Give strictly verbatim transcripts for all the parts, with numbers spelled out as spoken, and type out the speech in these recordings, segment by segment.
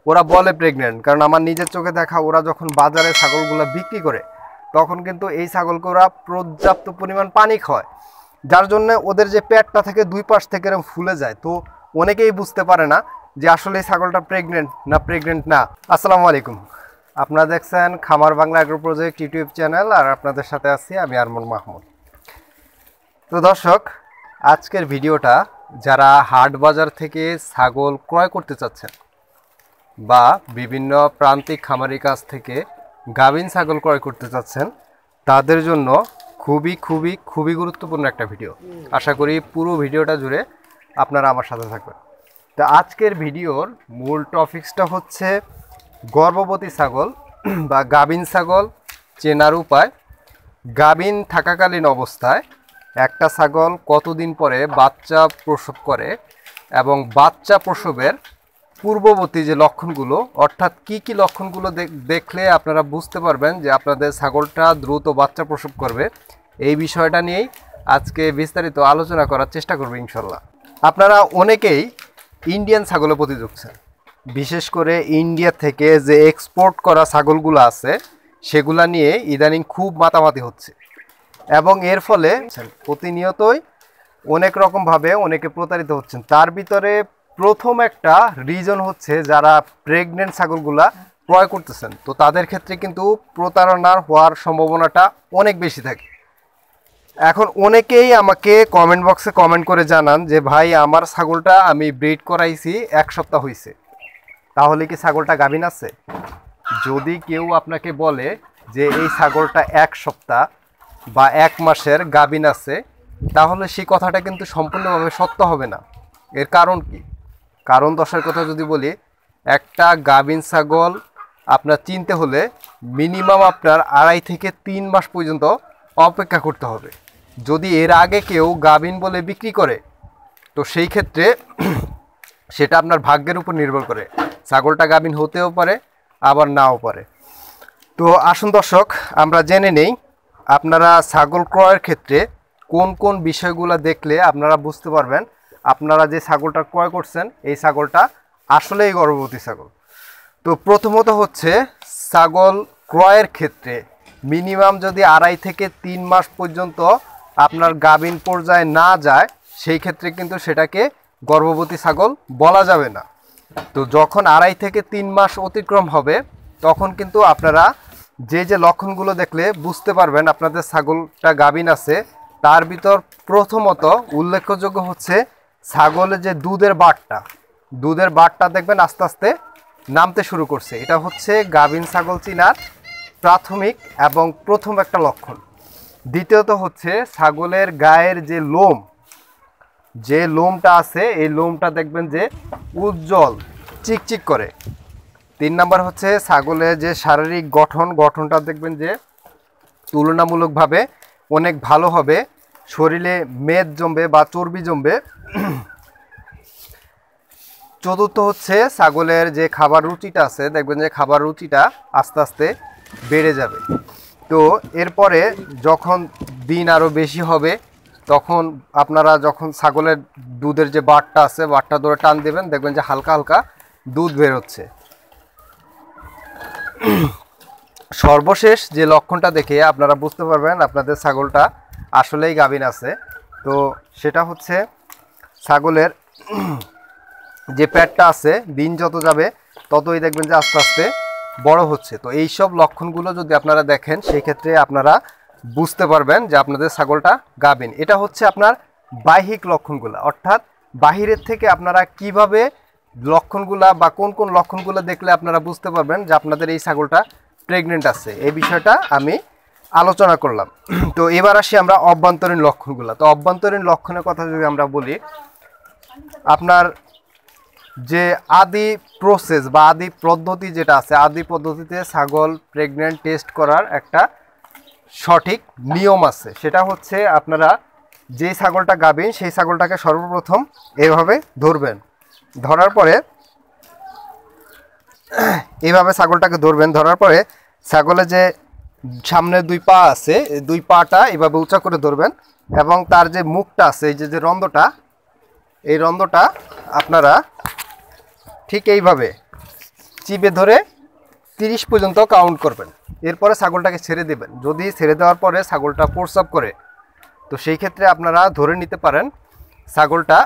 ওরা বলে প্রেগনেন্ট, কারণ আমার নিজের চোখে দেখা ওরা যখন বাজারে ছাগলগুলো বিক্রি করে তখন কিন্তু এই ছাগলকে ওরা পর্যাপ্ত পরিমাণ পানি খায়, যার জন্য ওদের যে পেটটা থেকে দুই পাশ থেকে এরকম ফুলে যায়। তো অনেকেই বুঝতে পারে না যে আসলে এই ছাগলটা প্রেগনেন্ট না প্রেগনেন্ট না। আসসালামু আলাইকুম, আপনারা দেখছেন খামার Bangla agro project YouTube channel, আর আপনাদের সাথে আছি আমি আরমান মাহমুদ। তো দর্শক, আজকের ভিডিওটা যারা হাট বাজার থেকে ছাগল ক্রয় করতে চাচ্ছেন বা বিভিন্ন প্রান্তিক খামারির কাছ থেকে গাভীন ছাগল ক্রয় করতে চাচ্ছেন তাদের জন্য খুবই খুবই খুবই গুরুত্বপূর্ণ একটা ভিডিও। আশা করি পুরো ভিডিওটা জুড়ে আপনারা আমার সাথে থাকবেন। তো আজকের ভিডিওর মূল টপিকসটা হচ্ছে গর্ভবতী ছাগল বা গাভীন ছাগল চেনার উপায়। গাভীন থাকাকালীন অবস্থায় একটা ছাগল কতদিন পরে বাচ্চা প্রসব করে এবং বাচ্চা প্রসবের পূর্ববর্তী যে লক্ষণগুলো, অর্থাৎ কি কি লক্ষণগুলো দেখলে আপনারা বুঝতে পারবেন যে আপনাদের ছাগলটা দ্রুত বাচ্চা প্রসব করবে, এই বিষয়টা নিয়েই আজকে বিস্তারিত আলোচনা করার চেষ্টা করব ইনশাল্লাহ। আপনারা অনেকেই ইন্ডিয়ান ছাগলের প্রতি ঝুঁকছেন, বিশেষ করে ইন্ডিয়া থেকে যে এক্সপোর্ট করা ছাগলগুলো আছে সেগুলা নিয়ে ইদানিং খুব মাতামাতি হচ্ছে এবং এর ফলে প্রতিনিয়তই অনেক রকমভাবে অনেকে প্রতারিত হচ্ছেন। তার ভিতরে প্রথম একটা রিজন হচ্ছে যারা প্রেগনেন্ট ছাগলগুলা ক্রয় করতেছেন, তো তাদের ক্ষেত্রে কিন্তু প্রতারণার হওয়ার সম্ভাবনাটা অনেক বেশি থাকে। এখন অনেকেই আমাকে কমেন্ট বক্সে কমেন্ট করে জানান যে ভাই, আমার ছাগলটা আমি ব্রিড করাইছি এক সপ্তাহ হয়েছে, তাহলে কি ছাগলটা গাভীন আছে? যদি কেউ আপনাকে বলে যে এই ছাগলটা এক সপ্তাহ বা এক মাসের গাভীন আছে, তাহলে সেই কথাটা কিন্তু সম্পূর্ণভাবে সত্য হবে না। এর কারণ কি? কারণ দশের কথা যদি বলি, একটা গাভীন ছাগল আপনার চিনতে হলে মিনিমাম আপনার আড়াই থেকে তিন মাস পর্যন্ত অপেক্ষা করতে হবে। যদি এর আগে কেউ গাভীন বলে বিক্রি করে তো সেই ক্ষেত্রে সেটা আপনার ভাগ্যের উপর নির্ভর করে, ছাগলটা গাভীন হতেও পারে আবার নাও পারে। তো আসুন দর্শক, আমরা জেনে নেই আপনারা ছাগল ক্রয়ের ক্ষেত্রে কোন কোন বিষয়গুলো দেখলে আপনারা বুঝতে পারবেন আপনারা যে ছাগলটা ক্রয় করছেন এই ছাগলটা আসলেই গর্ভবতী ছাগল। তো প্রথমত হচ্ছে, ছাগল ক্রয়ের ক্ষেত্রে মিনিমাম যদি আড়াই থেকে তিন মাস পর্যন্ত আপনার গাভীন পর্যায়ে না যায় সেই ক্ষেত্রে কিন্তু সেটাকে গর্ভবতী ছাগল বলা যাবে না। তো যখন আড়াই থেকে তিন মাস অতিক্রম হবে তখন কিন্তু আপনারা যে যে লক্ষণগুলো দেখলে বুঝতে পারবেন আপনাদের ছাগলটা গাভীন আছে, তার ভিতর প্রথমত উল্লেখযোগ্য হচ্ছে ছাগলের যে দুধের বাটটা, দুধের বাটটা দেখবেন আস্তে আস্তে নামতে শুরু করছে। এটা হচ্ছে গাভীন ছাগল চিনার প্রাথমিক এবং প্রথম একটা লক্ষণ। দ্বিতীয়ত হচ্ছে ছাগলের গায়ের যে লোম, যে লোমটা আছে এই লোমটা দেখবেন যে উজ্জ্বল চিকচিক করে। তিন নাম্বার হচ্ছে ছাগলের যে শারীরিক গঠন, গঠনটা দেখবেন যে তুলনামূলকভাবে অনেক ভালো হবে, শরীরে মেদ জমবে বা চর্বি জমবে। চতুর্থ হচ্ছে ছাগলের যে খাবার রুচিটা আছে, দেখবেন যে খাবার রুচিটা আস্তে আস্তে বেড়ে যাবে। তো এরপরে যখন দিন আরও বেশি হবে তখন আপনারা যখন ছাগলের দুধের যে বাটটা আছে বাটটা ধরে টান দেবেন, দেখবেন যে হালকা হালকা দুধ বের হচ্ছে। সর্বশেষ যে লক্ষণটা দেখে আপনারা বুঝতে পারবেন আপনাদের ছাগলটা আসলেই গাভীন আছে, তো সেটা হচ্ছে ছাগলের যে পেটটা আছে দিন যত যাবে ততই দেখবেন যে আস্তে আস্তে বড় হচ্ছে। তো এই সব লক্ষণগুলো যদি আপনারা দেখেন সেই ক্ষেত্রে আপনারা বুঝতে পারবেন যে আপনাদের ছাগলটা গাভীন। এটা হচ্ছে আপনার বাহ্যিক লক্ষণগুলো, অর্থাৎ বাহিরের থেকে আপনারা কিভাবে লক্ষণগুলা বা কোন কোন লক্ষণগুলো দেখলে আপনারা বুঝতে পারবেন যে আপনাদের এই ছাগলটা প্রেগনেন্ট আছে, এই বিষয়টা আমি আলোচনা করলাম। তো এবার আসি আমরা অভ্যন্তরীণ লক্ষণগুলো। তো অভ্যন্তরীণ লক্ষণের কথা যদি আমরা বলি, আপনার যে আদি প্রসেস বা আদি পদ্ধতি যেটা আছে, আদি পদ্ধতিতে ছাগল প্রেগনেন্ট টেস্ট করার একটা সঠিক নিয়ম আছে। সেটা হচ্ছে আপনারা যেই ছাগলটা গাভীন সেই ছাগলটাকে সর্বপ্রথম এইভাবে ধরবেন, ধরার পরে এইভাবে ছাগলটাকে ধরবেন, ধরার পরে ছাগলের যে সামনে দুই পা আছে এই দুই পাটা এইভাবে উঁচা করে ধরবেন এবং তার যে মুখটা আছে এই যে যে রন্ধ্রটা, এই রন্ধ্রটা আপনারা ঠিক এইভাবে চিপে ধরে তিরিশ পর্যন্ত কাউন্ট করবেন। এরপরে ছাগলটাকে ছেড়ে দেবেন। যদি ছেড়ে দেওয়ার পরে ছাগলটা প্রস্রাব করে, তো সেই ক্ষেত্রে আপনারা ধরে নিতে পারেন ছাগলটা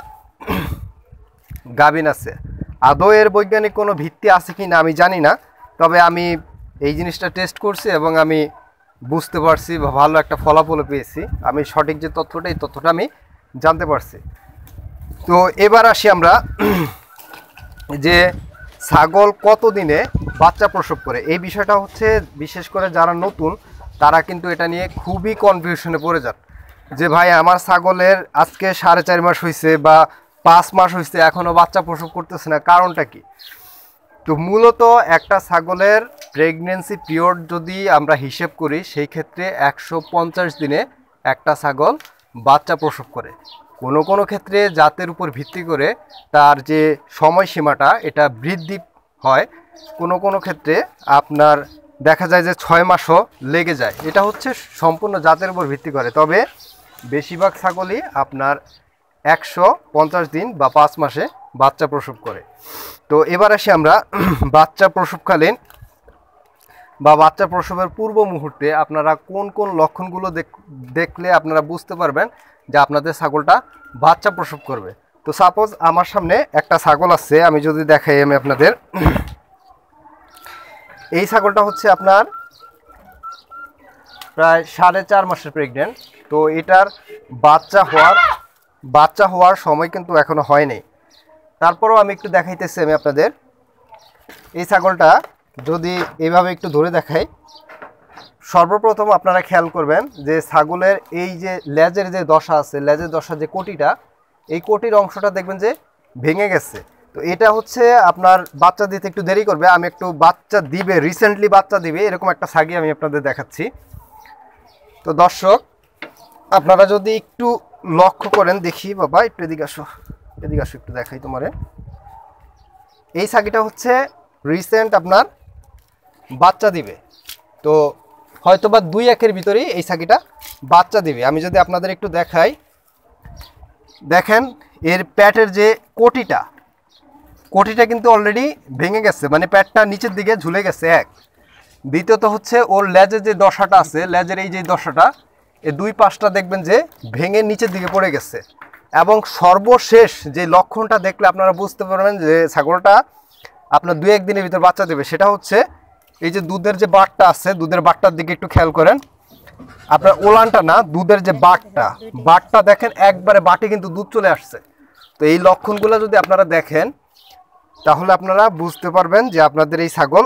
গাভীন আছে। আদৌ এর বৈজ্ঞানিক কোনো ভিত্তি আছে কি না আমি জানি না, তবে আমি এই জিনিসটা টেস্ট করছি এবং আমি বুঝতে পারছি বা ভালো একটা ফলাফলও পেয়েছি। আমি সঠিক যে তথ্যটা, এই তথ্যটা আমি জানতে পারছি। তো এবার আসি আমরা যে ছাগল কত দিনে বাচ্চা প্রসব করে। এই বিষয়টা হচ্ছে বিশেষ করে যারা নতুন তারা কিন্তু এটা নিয়ে খুবই কনফিউশনে পড়ে যান যে ভাই আমার ছাগলের আজকে সাড়ে চার মাস হয়েছে বা পাঁচ মাস হয়েছে এখনও বাচ্চা প্রসব করতেছে না, কারণটা কি? তো মূলত একটা ছাগলের প্রেগনেন্সি পিরিয়ড যদি আমরা হিসেব করি সেই ক্ষেত্রে একশো পঞ্চাশ দিনে একটা ছাগল বাচ্চা প্রসব করে। কোনো কোনো ক্ষেত্রে জাতের উপর ভিত্তি করে তার যে সময়সীমাটা এটা বৃদ্ধি হয়, কোনো কোনো ক্ষেত্রে আপনার দেখা যায় যে ছয় মাসও লেগে যায়। এটা হচ্ছে সম্পূর্ণ জাতের উপর ভিত্তি করে, তবে বেশিরভাগ ছাগলই আপনার একশো পঞ্চাশ দিন বা পাঁচ মাসে বাচ্চা প্রসব করে। তো এবার আসি আমরা বাচ্চা প্রসবকালীন বা বাচ্চা প্রসবের পূর্ব মুহূর্তে আপনারা কোন কোন লক্ষণগুলো দেখলে আপনারা বুঝতে পারবেন যে আপনাদের ছাগলটা বাচ্চা প্রসব করবে। তো সাপোজ আমার সামনে একটা ছাগল আছে, আমি যদি দেখাই আমি আপনাদের, এই ছাগলটা হচ্ছে আপনার প্রায় সাড়ে চার মাসের প্রেগনেন্ট। তো এটার বাচ্চা হওয়ার বাচ্চা হওয়ার সময় কিন্তু এখনো হয়নি। তারপরেও আমি একটু দেখাইতেছি আমি আপনাদের। এই ছাগলটা যদি এইভাবে একটু ধরে দেখাই, সর্বপ্রথম আপনারা খেয়াল করবেন যে ছাগলের এই যে লেজের যে দশা আছে, লেজের দশা যে কোটিটা, এই কোটির অংশটা দেখবেন যে ভেঙে গেছে। তো এটা হচ্ছে আপনার বাচ্চা দিতে একটু দেরি করবে। আমি একটু বাচ্চা দিবে, রিসেন্টলি বাচ্চা দিবে এরকম একটা ছাগি আমি আপনাদের দেখাচ্ছি। তো দর্শক আপনারা যদি একটু লক্ষ্য করেন, দেখি বাবা একটু এদিকে আসো, এদিকে আসো একটু দেখাই তোমারে। এই ছাগিটা হচ্ছে রিসেন্ট আপনার বাচ্চা দিবে। তো হয়তো বা দুই একের ভিতরেই এই ছাগিটা বাচ্চা দিবে। আমি যদি আপনাদের একটু দেখাই, দেখেন এর প্যাটের যে কোটিটা, কোটিটা কিন্তু অলরেডি ভেঙে গেছে, মানে প্যাটটা নিচের দিকে ঝুলে গেছে এক। দ্বিতীয়ত হচ্ছে ওর লেজের যে দশাটা আছে, লেজের এই যে দশাটা, এই দুই পাশটা দেখবেন যে ভেঙে নিচের দিকে পড়ে গেছে। এবং সর্বশেষ যে লক্ষণটা দেখলে আপনারা বুঝতে পারবেন যে ছাগলটা আপনার দুই এক দিনের ভিতর বাচ্চা দেবে, সেটা হচ্ছে এই যে দুধের যে বাটটা আছে, দুধের বাটটার দিকে একটু খেয়াল করেন। আপনার ওলানটা না, দুধের যে বাটটা, বাটটা দেখেন একবারে বাটে কিন্তু দুধ চলে আসছে। তো এই লক্ষণগুলো যদি আপনারা দেখেন তাহলে আপনারা বুঝতে পারবেন যে আপনাদের এই ছাগল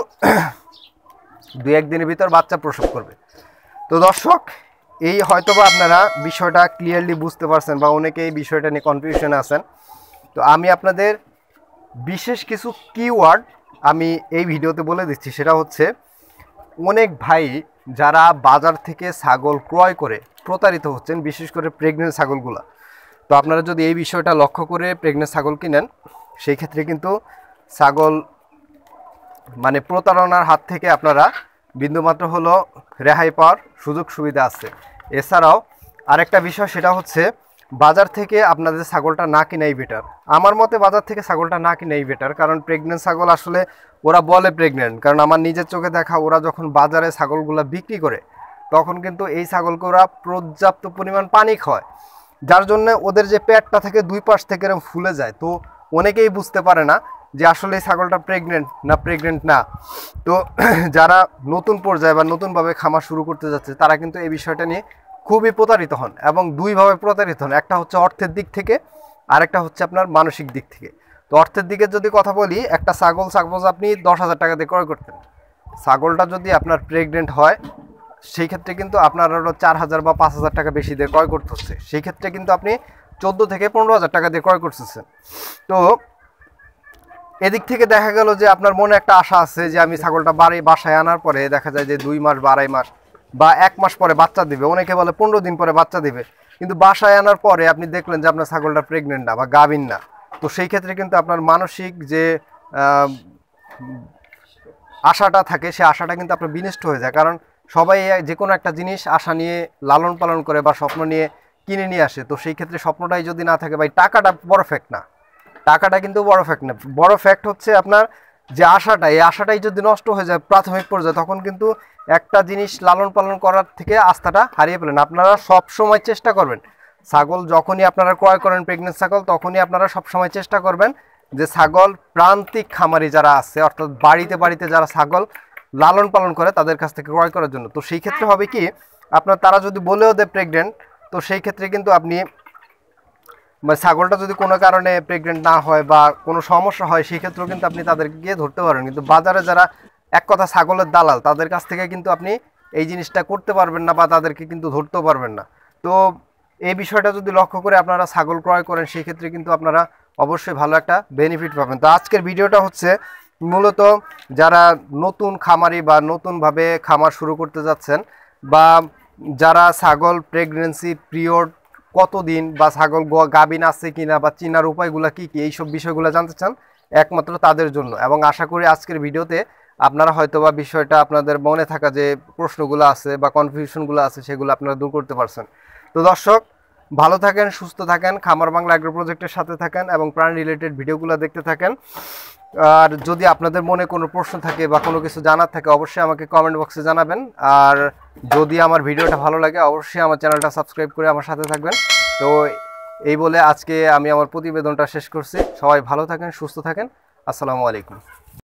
দুই এক দিনের ভিতর বাচ্চা প্রসব করবে। তো দর্শক এই হয়তোবা আপনারা বিষয়টা ক্লিয়ারলি বুঝতে পারছেন বা অনেকে এই বিষয়টা নিয়ে কনফিউশনে আছেন। তো আমি আপনাদের বিশেষ কিছু কিওয়ার্ড আমি এই ভিডিওতে বলে দিচ্ছি। সেটা হচ্ছে অনেক ভাই যারা বাজার থেকে ছাগল ক্রয় করে প্রতারিত হচ্ছেন, বিশেষ করে প্রেগনেন্ট ছাগলগুলো। তো আপনারা যদি এই বিষয়টা লক্ষ্য করে প্রেগনেন্ট ছাগল কিনেন, সেই ক্ষেত্রে কিন্তু ছাগল মানে প্রতারণার হাত থেকে আপনারা বিন্দুমাত্র হলো রেহাই পাওয়ার সুযোগ সুবিধা আছে। এছাড়াও আরেকটা বিষয়, সেটা হচ্ছে বাজার থেকে আপনাদের ছাগলটা না কিনাই বেটার। আমার মতে বাজার থেকে ছাগলটা না কিনাই বেটার, কারণ প্রেগনেন্ট ছাগল আসলে ওরা বলে প্রেগনেন্ট, কারণ আমার নিজের চোখে দেখা ওরা যখন বাজারে ছাগলগুলো বিক্রি করে তখন কিন্তু এই ছাগলকে ওরা পর্যাপ্ত পরিমাণ পানি খায়, যার জন্য ওদের যে পেটটা থেকে দুই পাশ থেকে এরকম ফুলে যায়। তো অনেকেই বুঝতে পারে না যে আসলে এই ছাগলটা প্রেগনেন্ট না প্রেগনেন্ট না। তো যারা নতুন পর্যায়ে বা নতুনভাবে খামার শুরু করতে যাচ্ছে তারা কিন্তু এই বিষয়টা নিয়ে খুবই প্রতারিত হন, এবং দুইভাবে প্রতারিত হন। একটা হচ্ছে অর্থের দিক থেকে, আরেকটা হচ্ছে আপনার মানসিক দিক থেকে। তো অর্থের দিকে যদি কথা বলি, একটা ছাগল সাপোজ আপনি দশ হাজার টাকা দিয়ে ক্রয় করতেন, ছাগলটা যদি আপনার প্রেগনেন্ট হয় সেই ক্ষেত্রে কিন্তু আপনার আরও চার হাজার বা পাঁচ হাজার টাকা বেশি দিয়ে ক্রয় করতে হচ্ছে। সেই ক্ষেত্রে কিন্তু আপনি চোদ্দো থেকে পনেরো হাজার টাকা দিয়ে ক্রয় করতেছেন। তো এদিক থেকে দেখা গেল যে আপনার মনে একটা আশা আছে যে আমি ছাগলটা বাড়ি বাসায় আনার পরে দেখা যায় যে দুই মাস বা আড়াই মাস বা এক মাস পরে বাচ্চা দিবে, অনেকে বলে পনেরো দিন পরে বাচ্চা দিবে, কিন্তু বাসায় আনার পরে আপনি দেখলেন যে আপনার ছাগলটা প্রেগনেন্ট না বা গাভীন না। তো সেই ক্ষেত্রে কিন্তু আপনার মানসিক যে আশাটা থাকে সেই আশাটা কিন্তু আপনার বিনষ্ট হয়ে যায়। কারণ সবাই যে কোনো একটা জিনিস আশা নিয়ে লালন পালন করে বা স্বপ্ন নিয়ে কিনে নিয়ে আসে। তো সেই ক্ষেত্রে স্বপ্নটাই যদি না থাকে, ভাই টাকাটা বড় ফ্যাক্ট না, টাকাটা কিন্তু বড় ফ্যাক্ট না। বড় ফ্যাক্ট হচ্ছে আপনার যে আশাটা, এই আশাটাই যদি নষ্ট হয়ে যায় প্রাথমিক পর্যায়ে, তখন কিন্তু একটা জিনিস লালন পালন করার থেকে আস্থাটা হারিয়ে ফেলেন। আপনারা সব সময় চেষ্টা করবেন, ছাগল যখনই আপনারা ক্রয় করেন প্রেগনেন্ট ছাগল, তখনই আপনারা সব সময় চেষ্টা করবেন যে ছাগল প্রান্তিক খামারি যারা আছে, অর্থাৎ বাড়িতে বাড়িতে যারা ছাগল লালন পালন করে তাদের কাছ থেকে ক্রয় করার জন্য। তো সেই ক্ষেত্রে হবে কি, আপনার তারা যদি বলেও দেয় প্রেগনেন্ট, তো সেই ক্ষেত্রে কিন্তু আপনি মানে ছাগলটা যদি কোনো কারণে প্রেগনেন্ট না হয় বা কোনো সমস্যা হয়, সেই ক্ষেত্রেও কিন্তু আপনি তাদেরকে গিয়ে ধরতে পারেন। কিন্তু বাজারে যারা এক কথা ছাগলের দালাল, তাদের কাছ থেকে কিন্তু আপনি এই জিনিসটা করতে পারবেন না বা তাদেরকে কিন্তু ধরতেও পারবেন না। তো এই বিষয়টা যদি লক্ষ্য করে আপনারা ছাগল ক্রয় করেন, সেই ক্ষেত্রে কিন্তু আপনারা অবশ্যই ভালো একটা বেনিফিট পাবেন। তো আজকের ভিডিওটা হচ্ছে মূলত যারা নতুন খামারি বা নতুনভাবে খামার শুরু করতে যাচ্ছেন, বা যারা ছাগল প্রেগনেন্সি পিরিয়ড কতদিন বা ছাগল গাভিন আছে কিনা বা চিনার উপায়গুলো কি কি, এইসব বিষয়গুলো জানতে চান, একমাত্র তাদের জন্য। এবং আশা করি আজকের ভিডিওতে আপনারা হয়তো বা বিষয়টা আপনাদের মনে থাকা যে প্রশ্নগুলো আছে বা কনফিউশনগুলো আছে, সেগুলো আপনারা দূর করতে পারছেন। তো দর্শক, ভালো থাকেন, সুস্থ থাকেন, খামার বাংলা অ্যাগ্রো প্রজেক্টের সাথে থাকেন এবং প্রাণ রিলেটেড ভিডিওগুলো দেখতে থাকেন। আর যদি আপনাদের মনে কোনো প্রশ্ন থাকে বা কোনো কিছু জানার থাকে, অবশ্যই আমাকে কমেন্ট বক্সে জানাবেন। আর যদি আমার ভিডিওটা ভালো লাগে, অবশ্যই আমার চ্যানেলটা সাবস্ক্রাইব করে আমার সাথে থাকবেন। তো এই বলে আজকে আমি আমার প্রতিবেদনটা শেষ করছি। সবাই ভালো থাকেন, সুস্থ থাকেন। আসসালামু আলাইকুম।